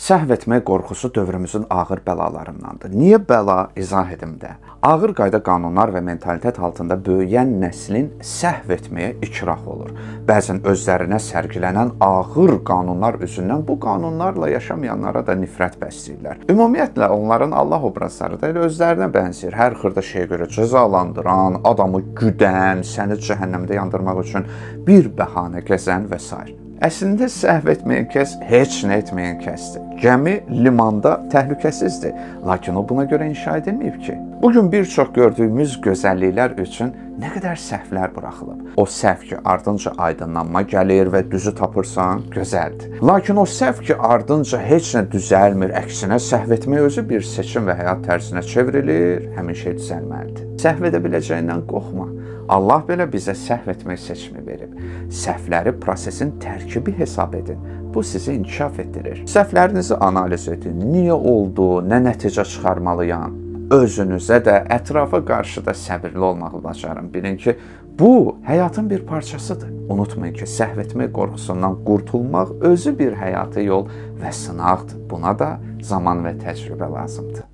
Səhv etmək qorxusu dövrümüzün ağır bəlalarındandır. Niyə bəla? İzah edim də. Ağır qayda qanunlar və mentalitet altında böyüyən nəslin səhv etməyə ikrah olur. Bəzən özlərinə sərgilənən ağır qanunlar üzündən bu qanunlarla yaşamayanlara da nifrət bəsləyirlər. Ümumiyyətlə onların Allah obrazları da elə özlərinə bənzəyir. Hər xırda şeyə görə cəzalandıran, adamı güdən, səni cəhənnəmdə yandırmaq üçün bir bəhanə gəzən və s. Əslində səhv etməyən kəs heç nə etməyən kəsdir. Gəmi limanda təhlükəsizdir, lakin o buna görə inşa edilməyib ki. Bugün bir çox gördüyümüz gözəlliklər üçün nə qədər səhvlər buraxılıb. O səhv ki, ardınca aydınlanma gəlir və düzü tapırsan, gözəldir. Lakin o səhv ki, ardınca heç nə düzəlmir, əksinə səhv etmək özü bir seçim və həyat tərzinə çevrilir, həmin şey düzəlməlidir. Səhv edə biləcəyindən qorxma. Allah belə bizə səhv etmək seçimi verib. Səhvləri prosesin tərkibi hesab edin. Bu sizi inkişaf etdirir. Səhvlərinizi analiz edin. Niyə oldu, nə nəticə çıxarmalıyam? Özünüzə də, ətrafa qarşı da səbirli olmağı bacarın. Bilin ki, bu həyatın bir parçasıdır. Unutmayın ki, səhv etmək qorxusundan qurtulmaq özü bir həyati yol və sınaqdır. Buna da zaman və təcrübə lazımdır.